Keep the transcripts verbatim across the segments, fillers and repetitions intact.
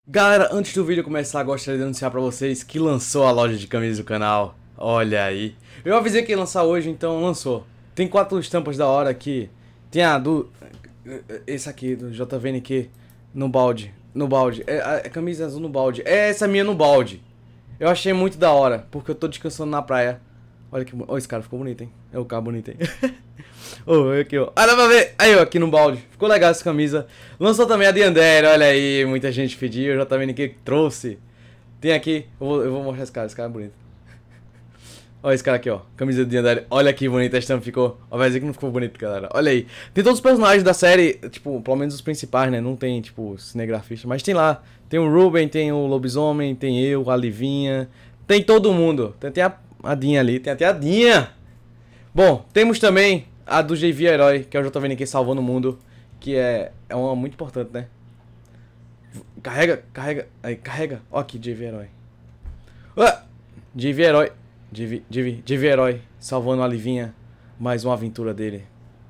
Galera, antes do vídeo começar, gostaria de anunciar pra vocês que lançou a loja de camisas do canal. Olha aí. Eu avisei que ia lançar hoje, então lançou. Tem quatro estampas da hora aqui. Tem a do... Esse aqui, do J V N Q, no balde. No balde. É a, a camisa azul no balde. É essa minha no balde. Eu achei muito da hora, porque eu tô descansando na praia. Olha que... Olha, esse cara ficou bonito, hein? É o cara bonito, hein? Ô, oh, aqui, ó. Ah, dá pra ver. Aí, ó, aqui no balde. Ficou legal essa camisa. Lançou também a de Yandere, olha aí. Muita gente pediu, já tá vendo que trouxe. Tem aqui. Eu vou, eu vou mostrar esse cara, esse cara é bonito. Olha esse cara aqui, ó. Camisa de Yandere. Olha que bonita a estampa ficou. Ó, vai dizer que não ficou bonito, galera. Olha aí. Tem todos os personagens da série, tipo, pelo menos os principais, né? Não tem, tipo, cinegrafista. Mas tem lá. Tem o Ruben, tem o Lobisomem, tem eu, a Livinha. Tem todo mundo. Tem até a, a Dinha ali. Tem até a Dinha. Bom, temos também a do J V Herói, que é o J V N Q salvando o mundo, que é, é uma muito importante, né? Carrega, carrega, aí, carrega. Ó aqui, J V Herói. Ah! J V Herói. J V, J V, J V Herói, salvando a Livinha. Mais uma aventura dele.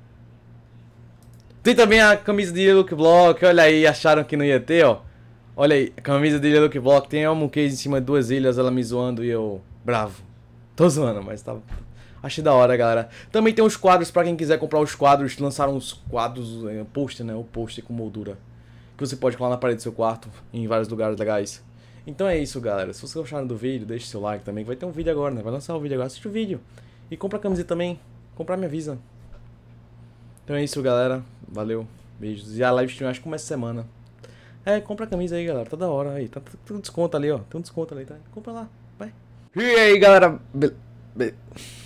Tem também a camisa de Look Block, olha aí, acharam que não ia ter, ó. Olha aí, a camisa de Look Block, tem uma case em cima de duas ilhas, ela me zoando e eu... Bravo. Tô zoando, mas tá... Achei da hora, galera. Também tem os quadros, pra quem quiser comprar os quadros. Lançaram os quadros, é, pôster, né? O pôster com moldura. Que você pode colar na parede do seu quarto, em vários lugares legais. Então é isso, galera. Se vocês gostaram do vídeo, deixe seu like também. Vai ter um vídeo agora, né? Vai lançar um vídeo agora. Assiste o vídeo. E compra a camiseta também. Comprar me avisa. Então é isso, galera. Valeu. Beijos. E a live stream acho que começa semana. É, compra a camisa aí, galera. Tá da hora aí. Tá, tem um desconto ali, ó. Tem um desconto ali, tá? Compra lá. Vai. E aí, galera. Be be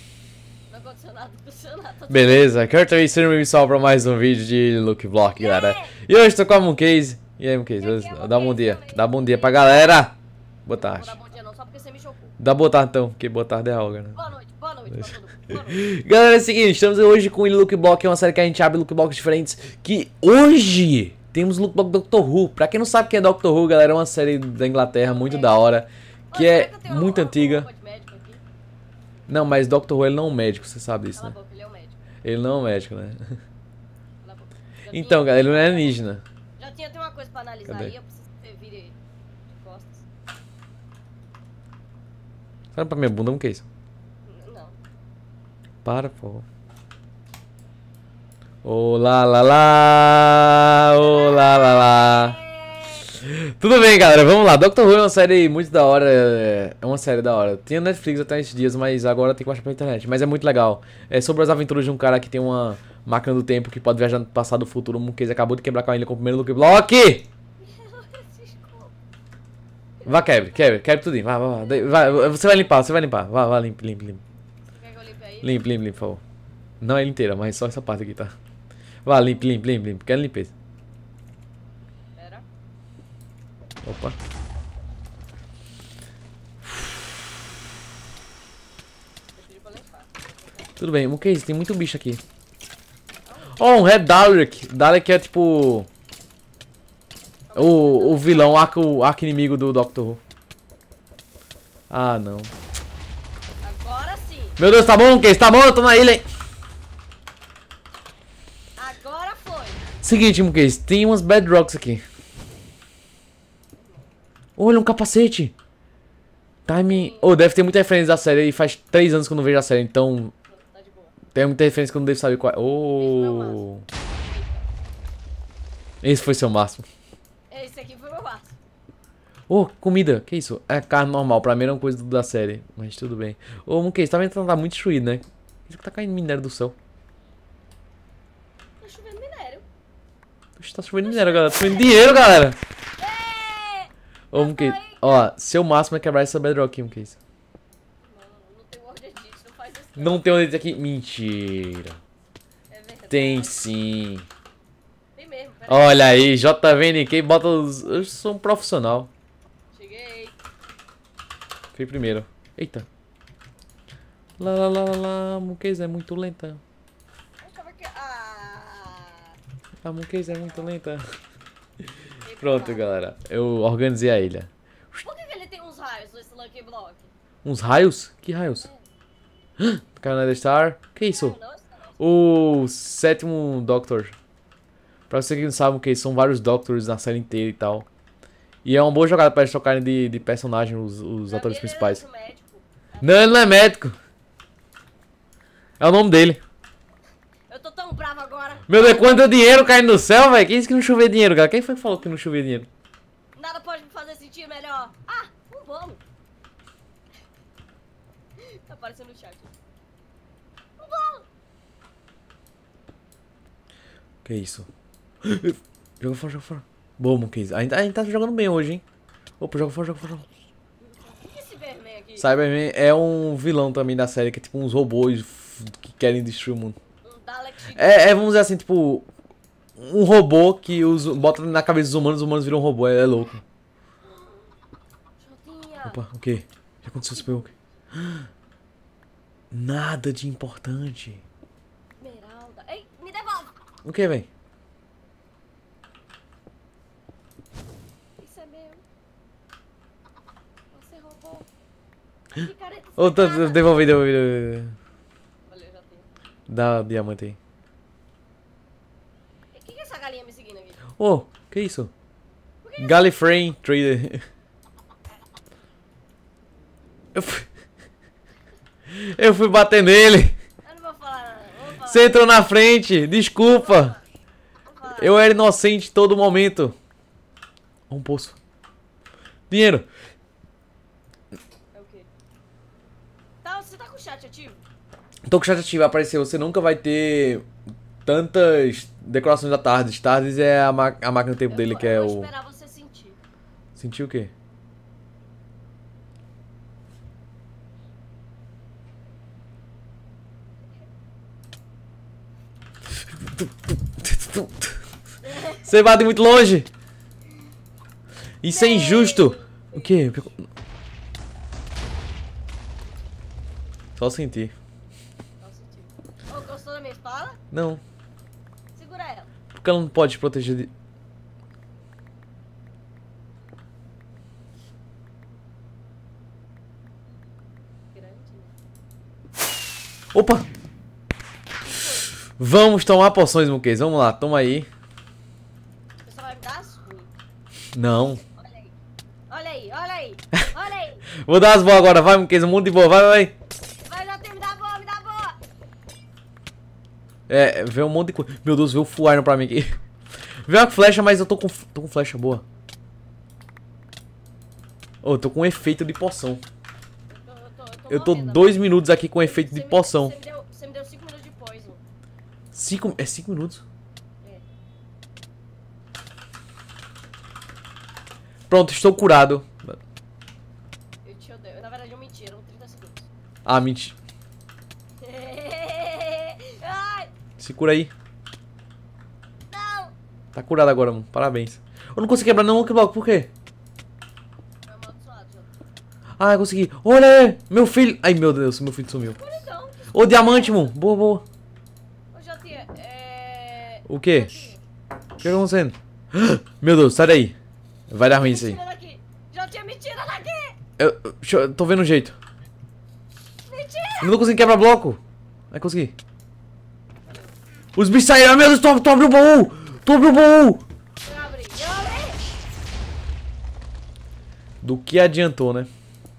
Beleza, quero também ser um pessoal pra mais um vídeo de Look Block, galera. E hoje tô com a Mooncase. E aí, Mooncase? Dá um bom dia. Dá um bom dia pra galera. Boa tarde. Não vou dar bom dia não, só porque você me chocou. Dá boa tarde então, porque boa tarde é algo, né? Boa noite, boa noite, boa noite. Boa noite. Galera, é o seguinte, estamos hoje com o Look Block, que é uma série que a gente abre Look Blocks diferentes. Que hoje temos Look Block Doctor Who. Pra quem não sabe o que é Doctor Who, galera, é uma série da Inglaterra muito da hora. Que é muito antiga. Não, mas Doctor Who ele não é um médico, você sabe disso, né? Ele é um médico. Ele não é um médico, né? Então, galera, ele não é alienígena. Já tinha até uma coisa pra analisar Cadê? aí, eu preciso que você vire de costas. Olha pra minha bunda, o que é isso? Não. Para, por favor. Olá, lá, lá. Olá, lá, lá. Tudo bem, galera, vamos lá. Doctor Who é uma série muito da hora. É uma série da hora. Tinha Netflix até esses dias, mas agora tem que baixar pela internet. Mas é muito legal. É sobre as aventuras de um cara que tem uma máquina do tempo que pode viajar no passado e do futuro. O Mooncase acabou de quebrar com a ilha com o primeiro Look Block. Vá, quebre, quebre, quebre tudinho. Vai, vai, vai, vai. Você vai limpar, você vai limpar. Vai, vai, limpe, limpe, limpe. Você quer que eu limpe aí? Limpe, limpe, limpe, por favor. Não é inteira, mas só essa parte aqui, tá? Vai, limpe, limpe, limpe, limpe. Quero limpeza. Pera. Opa. Eu pedi pra limpar. Tudo bem, o que é isso? Tem muito bicho aqui. Oh, um Red Dalek. Dalek é tipo... O, o vilão, o arco, arco inimigo do Doctor Who. Ah, não. Agora sim. Meu Deus, tá bom, Case? Tá bom? Eu tô na ilha, hein? Agora foi. Seguinte, Mooncase, tem umas bedrocks aqui. Olha, um capacete. Time... Oh, deve ter muita referência da série. E faz três anos que eu não vejo a série, então... Tá de boa. Tem muita referência que eu não devo saber qual é. Esse não é o Oh... máximo. Esse foi seu máximo. Esse aqui foi o meu máximo. Oh, comida. Que isso? É carne normal. Pra mim era uma coisa da série. Mas tudo bem. Ô, Mooncase, tá vendo que tá muito destruído, né? Isso que tá caindo minério do céu. Tá chovendo minério. Oxe, tá chovendo minério, galera. Tá chovendo dinheiro, galera. É! Ô, Mooncase. Ó, seu máximo é quebrar essa bedrock aqui, Mooncase. Não, não, não tem word edit, não faz isso. Não tem onde aqui. Mentira. É verdade. Tem sim. Tem mesmo, pera. Olha aí, J V N Q bota os... Eu sou um profissional. Cheguei. Fui primeiro. Eita. Lá, lá, lá, lá, lá. Mooncase é muito lenta. Eu tava aqui. Ah! A Mooncase é muito lenta. Tem Pronto, problema. galera. Eu organizei a ilha. Por que, que ele tem uns raios nesse Lucky Block? Uns raios? Que raios? Canada Star. Que isso? Não, não, não. O sétimo Doctor. Pra você que não sabe o que são vários Doctors na série inteira e tal. E é uma boa jogada pra eles trocarem de, de personagem, os, os Pra atores mim, ele principais. era médico. Não, ele não é médico. É o nome dele. Eu tô tão bravo agora. Meu Deus, quanto dinheiro caindo no céu, velho. Quem disse que não chovia dinheiro, cara? Quem foi que falou que não chovia dinheiro? Nada pode me fazer sentir melhor. Ah, um bolo. Tá aparecendo no chat. Um bolo. Que isso? Joga fora, joga fora. Boa, Monkeys. A gente, a gente tá jogando bem hoje, hein? Opa, joga fora, joga fora. O que é esse vermelho aqui? Cyberman é um vilão também da série, que é tipo uns robôs que querem destruir o mundo. Um Dalek gigante. É, é, vamos dizer assim, tipo... Um robô que os, bota na cabeça dos humanos, os humanos viram um robô. É, é louco. Jotinha. Opa, o quê? O que aconteceu? Você pegou o quê? Nada de importante. Esmeralda. Ei, me devolve. O que, velho? Isso é meu. Você roubou. Que careta Ô, tá, sacana. devolvi, devolvi, devolvi. Valeu, Jotinha. Dá diamante aí. E o que, que é essa galinha me seguindo aqui? Ô, que isso? Gallifrey Trader. Eu fui... Eu fui bater nele. Eu não vou falar nada. Não vou falar. Você entrou na frente. Desculpa. Vou falar. Eu era inocente todo momento. Um poço. Dinheiro. É o quê? Tá, você tá com o chat ativo? Tô com o chat ativo. Apareceu. Você nunca vai ter tantas decorações da Tardes. Tardes é a, ma a máquina do tempo Eu dele, vou- que é eu vou o... esperar você sentir. Sentiu o quê? Você bate muito longe. Isso é injusto. O quê? Só sentir. Não senti. Ô, gostou da minha espada? Não. Segura ela. Porque ela não pode te proteger de... Grande. Opa! Vamos tomar poções, Muquês. Vamos lá, toma aí. O pessoal vai me dar as ruins. Não. Olha aí. Olha aí, olha aí. Olha aí. Vou dar as boas agora. Vai, Muquês. Um monte de boa. Vai, vai, vai. Vai, Jotinha, me dá boa, me dá boa. É, vê um monte de coisa. Meu Deus, veio o full iron pra mim aqui. Veio uma flecha, mas eu tô com, tô com flecha boa. Ô, eu tô com um efeito de poção. Eu tô, eu tô, eu tô, Eu tô morrendo, dois minutos aqui com efeito Você de me- poção. Você me deu, você me deu cinco minutos de poison. Cinco... É cinco minutos? É. Pronto, estou curado. Eu te odeio. Na verdade, eu menti, eram trinta segundos. Ah, mentira. Ai, Se cura aí. não. Tá curado agora, mano. Parabéns. Eu não consegui quebrar nenhum Lucky Block, por quê? É amaldiçoado, Jotinha. Ah, eu consegui. Olha aí, meu filho. Ai, meu Deus, meu filho sumiu. Olha então. Ô, diamante, mano. Boa, boa. Ô, Jotinha, é... O quê? Jotinha, O que tá acontecendo? Meu Deus, sai daí. Vai dar ruim me isso aí. tira daqui. Jotinha, me tira daqui. Eu, eu- deixa eu- eu tô vendo um jeito. Me tira. Eu não tô conseguindo quebrar bloco. Vai conseguir. Os bichos saíram. Meu Deus, tu, tu abriu o baú. Tu abriu o baú. Eu abri, eu abri. Do que adiantou, né?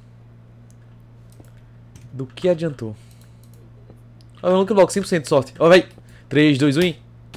Do que adiantou? Olha o Lucky Block, cem por cento de sorte. Ó, vai. três, dois, um. Não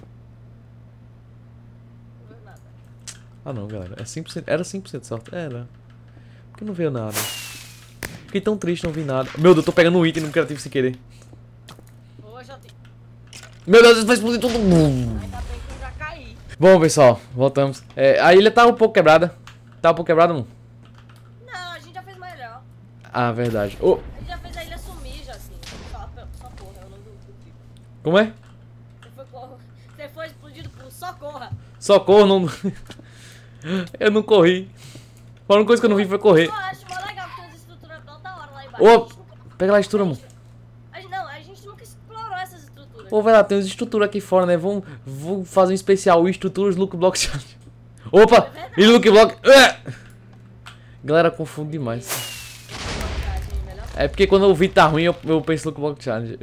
viu nada. Ah, não, galera. É cem por cento. Era cem por cento de sorte. Era. Por que não veio nada? Fiquei tão triste, não vi nada. Meu Deus, eu tô pegando um item no criativo sem querer. Ô, Jotinha. Meu Deus, isso vai explodir tudo. Ainda bem que eu já caí. Bom, pessoal, voltamos. É, a ilha tá um pouco quebrada. Tá um pouco quebrada, não? Não, a gente já fez melhor. Ah, verdade. Ô, A gente já fez a ilha sumir, já assim. Só, só porra, é o nome do, do tipo. como é? Você foi, cor- você foi explodido por socorra. Socorro, não... Eu não corri. A única coisa que eu não vi foi correr. Eu acho mó legal que tem umas estruturas tão da hora lá embaixo. Ô, A gente nunca- pega lá a estrutura, mano. a gente- Não, a gente nunca explorou essas estruturas. Ô, vai lá, tem umas estruturas aqui fora, né? Vamos, vamos fazer um especial. Estruturas Look Block Challenge. Opa! E Look Block... Ah! Galera, confundo demais. Melhor É porque quando o vídeo tá ruim, eu, eu penso Look Block Challenge.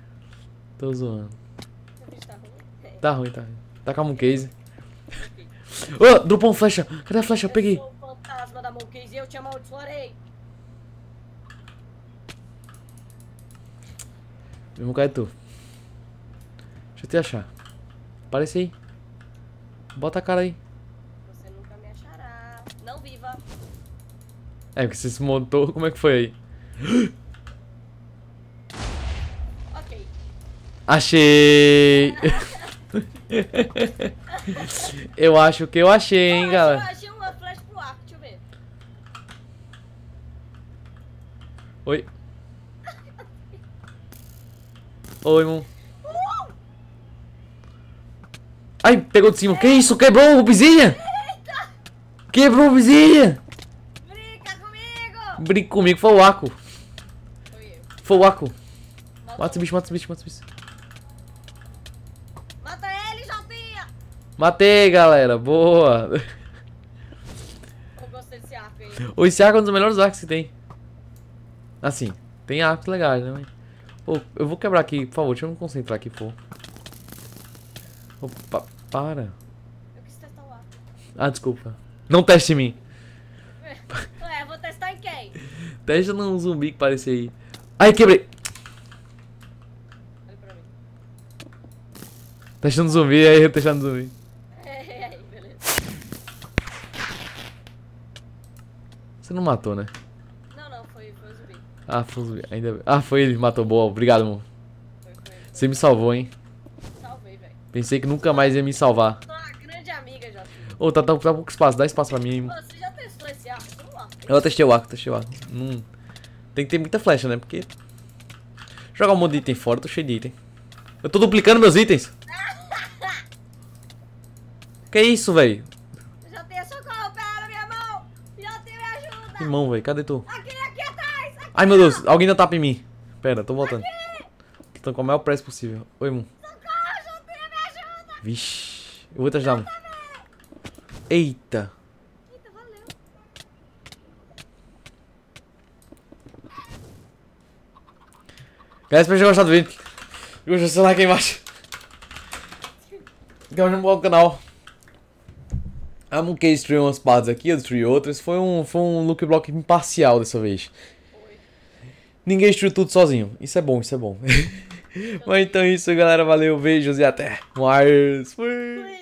Tô zoando. que a gente tá ruim. Tá ruim, tá ruim. Tá com um case. Ô, dropou uma flecha. Cadê a flecha? Eu peguei. Eu sou o fantasma da Monkey's e eu te amaldiçoarei. Meu cara é tu. Deixa eu te achar. Aparece aí. Bota a cara aí. Você nunca me achará. Não viva. É, porque você se montou. Como é que foi aí? Ok. Achei! Eu acho que eu achei, hein, Eu galera. achei uma flecha pro arco, deixa eu ver. Oi. Oi, irmão. Ai, pegou de cima. Que isso? Quebrou o vizinha? Quebrou o vizinha? Brinca comigo! Brinca comigo, foi o Aco. Foi eu. Foi o Aco. Mata, Mata esse bicho, mata esse bicho, mata esse bicho. Mata ele, Jotinha! Matei, galera. Boa. Eu gostei desse arco aí. Ô, esse arco é um dos melhores arcos que tem. Assim, tem arcos legais, né? Mas... Pô, eu vou quebrar aqui, por favor. Deixa eu me concentrar aqui, pô. Opa, para. Eu quis testar o arco. Ah, desculpa. Não teste em mim. Ué, eu vou testar em quem? Testa num zumbi que parecia aí. Ai, quebrei. Olha pra mim. Testando zumbi, aí eu testando zumbi. Aí, beleza. Você não matou, né? Não, não, foi, foi o zumbi. Ah, foi o zumbi. Ainda bem. Ah, foi ele que matou. Boa, obrigado, amor. Foi, foi ele. Você me salvou, hein? Salvei, velho. Pensei que nunca mais ia me salvar. Sou uma grande amiga, Jotinha. Ô, tá, tá, tá pouco espaço. Dá espaço pra mim. Ô, você já testou esse arco? Vamos lá. Eu testei o arco, testei o arco. Hum. Tem que ter muita flecha, né? Porque... Jogar um monte de item fora, eu tô cheio de item. Eu tô duplicando meus itens. Que isso, velho? Jotinha, socorro, pega na minha mão. Jotinha, me ajuda. Que mão, velho. Cadê tu? Aqui, aqui atrás. Aqui. Ai, meu Deus. Alguém dá tapa em mim. Pera, tô voltando. Tô com a maior pressa possível. Oi, irmão. Socorro, Jotinha, me ajuda. Vixe. Eu vou te ajudar, mano. Eita. Eita, valeu. Galera, espero que tenham gostado do vídeo. Deixa o seu like aí embaixo. Inscreva no canal. A Monkey destruiu umas partes aqui, eu destruí outras. Foi um, foi um look block imparcial dessa vez. Foi. Ninguém destruiu tudo sozinho. Isso é bom, isso é bom. Mas então é isso, galera. Valeu, beijos e até mais. Fui.